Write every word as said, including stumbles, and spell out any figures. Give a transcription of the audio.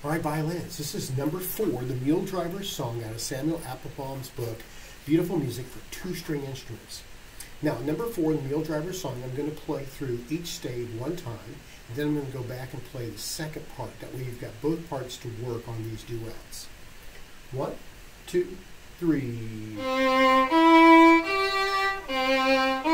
All right, violins. This is number four, the Mule Driver's Song out of Samuel Applebaum's book, Beautiful Music for Two-String Instruments. Now, number four, the Mule Driver's Song, I'm going to play through each stave one time, and then I'm going to go back and play the second part. That way you've got both parts to work on these duets. One, two, three.